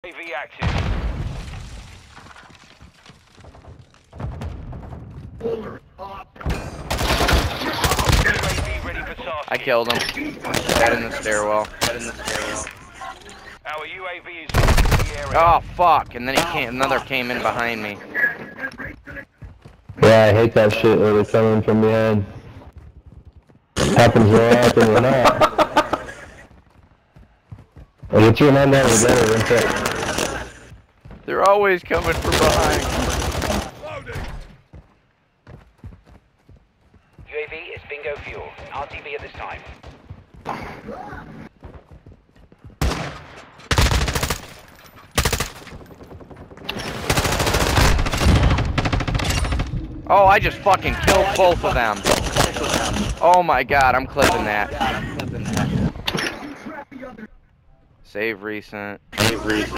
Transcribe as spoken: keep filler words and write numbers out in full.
U A V active. U A V ready for task. I killed him. Dead in the stairwell. Dead in the stairwell. Our U A V is in the area. Oh fuck! And then he came. Another came in behind me. Yeah, I hate that shit when it's coming from behind. Happens more often than not. I'll get you an unknown together, isn't it? They're always coming from behind. U A V is bingo fuel. R T B at this time. Oh, I just fucking killed both of them. Oh my god, I'm clipping that. Save recent. Save recent.